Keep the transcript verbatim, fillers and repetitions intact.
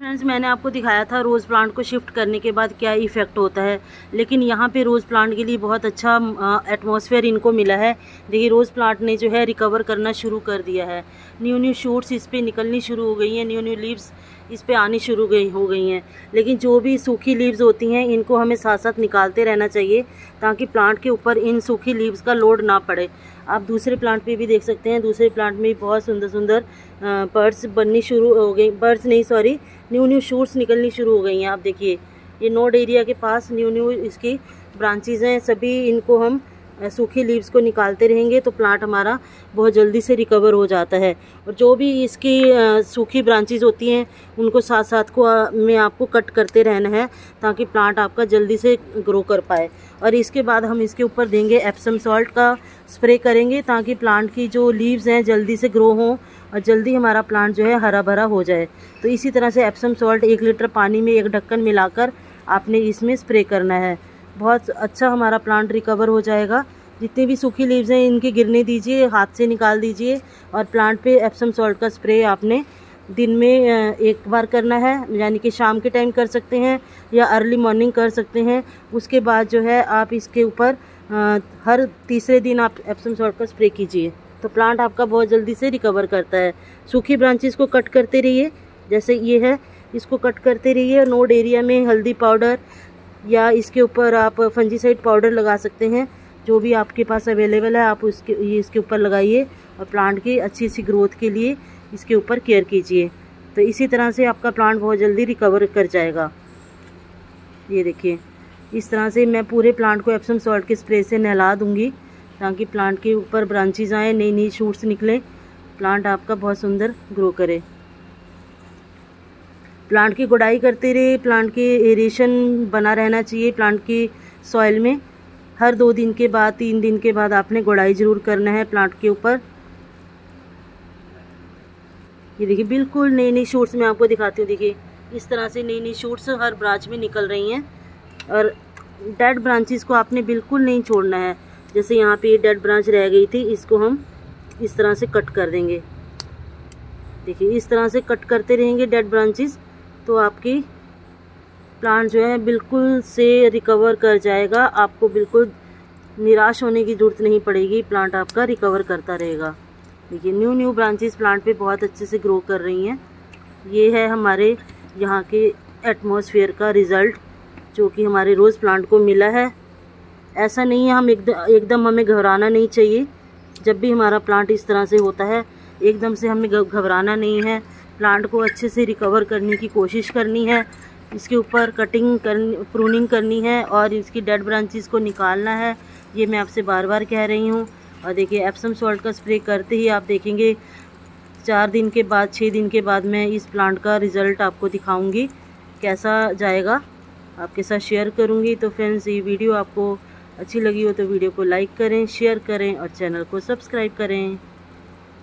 Friends, मैंने आपको दिखाया था रोज़ प्लांट को शिफ्ट करने के बाद क्या इफ़ेक्ट होता है, लेकिन यहाँ पे रोज़ प्लांट के लिए बहुत अच्छा एटमॉस्फेयर इनको मिला है। देखिए, रोज़ प्लांट ने जो है रिकवर करना शुरू कर दिया है। न्यू न्यू शूट्स इस पे निकलनी शुरू हो गई हैं, न्यू न्यू लीव्स इस पे आनी शुरू गई हो गई हैं। लेकिन जो भी सूखी लीव्स होती हैं इनको हमें साथ साथ निकालते रहना चाहिए ताकि प्लांट के ऊपर इन सूखी लीव्स का लोड ना पड़े। आप दूसरे प्लांट पे भी देख सकते हैं, दूसरे प्लांट में बहुत सुंदर सुंदर बर्ड्स बननी शुरू हो गई, बर्ड्स नहीं सॉरी न्यू न्यू शूट्स निकलनी शुरू हो गई हैं। आप देखिए, ये नोड एरिया के पास न्यू न्यू इसकी ब्रांचेज हैं। सभी इनको हम सूखी लीव्स को निकालते रहेंगे तो प्लांट हमारा बहुत जल्दी से रिकवर हो जाता है। और जो भी इसकी सूखी ब्रांचेज होती हैं उनको साथ साथ को में आपको कट करते रहना है ताकि प्लांट आपका जल्दी से ग्रो कर पाए। और इसके बाद हम इसके ऊपर देंगे एप्सम सॉल्ट का स्प्रे करेंगे ताकि प्लांट की जो लीव्स हैं जल्दी से ग्रो हों और जल्दी हमारा प्लांट जो है हरा भरा हो जाए। तो इसी तरह से एप्सम सॉल्ट एक लीटर पानी में एक ढक्कन मिलाकर आपने इसमें स्प्रे करना है। बहुत अच्छा हमारा प्लांट रिकवर हो जाएगा। जितनी भी सूखी लीव्स हैं इनके गिरने दीजिए, हाथ से निकाल दीजिए और प्लांट पे एप्सम सॉल्ट का स्प्रे आपने दिन में एक बार करना है, यानी कि शाम के टाइम कर सकते हैं या अर्ली मॉर्निंग कर सकते हैं। उसके बाद जो है आप इसके ऊपर हर तीसरे दिन आप एप्सम सॉल्ट का स्प्रे कीजिए तो प्लांट आपका बहुत जल्दी से रिकवर करता है। सूखी ब्रांचेस को कट करते रहिए, जैसे ये है इसको कट करते रहिए। नोड एरिया में हल्दी पाउडर या इसके ऊपर आप फंजीसाइड पाउडर लगा सकते हैं, जो भी आपके पास अवेलेबल है आप उसके ये इसके ऊपर लगाइए और प्लांट की अच्छी सी ग्रोथ के लिए इसके ऊपर केयर कीजिए। तो इसी तरह से आपका प्लांट बहुत जल्दी रिकवर कर जाएगा। ये देखिए, इस तरह से मैं पूरे प्लांट को एप्सम सॉल्ट के स्प्रे से नहला दूंगी ताकि प्लांट के ऊपर ब्रांचेज आए, नई नई शूट्स निकलें, प्लांट आपका बहुत सुंदर ग्रो करे। प्लांट की गुड़ाई करते रहे, प्लांट के एरेशन बना रहना चाहिए प्लांट की सॉइल में। हर दो दिन के बाद तीन दिन के बाद आपने गुड़ाई ज़रूर करना है प्लांट के ऊपर। ये देखिए, बिल्कुल नई नई शूट्स मैं आपको दिखाती हूँ। देखिए, इस तरह से नई नई शूट्स हर ब्रांच में निकल रही हैं और डेड ब्रांचेस को आपने बिल्कुल नहीं छोड़ना है। जैसे यहाँ पे ये डेड ब्रांच रह गई थी, इसको हम इस तरह से कट कर देंगे। देखिए, इस तरह से कट करते रहेंगे डेड ब्रांचेस तो आपकी प्लांट जो है बिल्कुल से रिकवर कर जाएगा। आपको बिल्कुल निराश होने की ज़रूरत नहीं पड़ेगी, प्लांट आपका रिकवर करता रहेगा। देखिए, न्यू न्यू ब्रांचेस प्लांट पे बहुत अच्छे से ग्रो कर रही हैं। ये है हमारे यहाँ के एटमॉस्फेयर का रिज़ल्ट जो कि हमारे रोज़ प्लांट को मिला है। ऐसा नहीं है हम एकदम एकदम हमें घबराना नहीं चाहिए। जब भी हमारा प्लांट इस तरह से होता है एकदम से हमें घबराना नहीं है। प्लांट को अच्छे से रिकवर करने की कोशिश करनी है, इसके ऊपर कटिंग करनी, प्रूनिंग करनी है और इसकी डेड ब्रांचेस को निकालना है। ये मैं आपसे बार बार कह रही हूँ। और देखिए, एप्सम सॉल्ट का स्प्रे करते ही आप देखेंगे चार दिन के बाद छः दिन के बाद मैं इस प्लांट का रिज़ल्ट आपको दिखाऊंगी, कैसा जाएगा आपके साथ शेयर करूंगी। तो फ्रेंड्स, ये वीडियो आपको अच्छी लगी हो तो वीडियो को लाइक करें, शेयर करें और चैनल को सब्सक्राइब करें।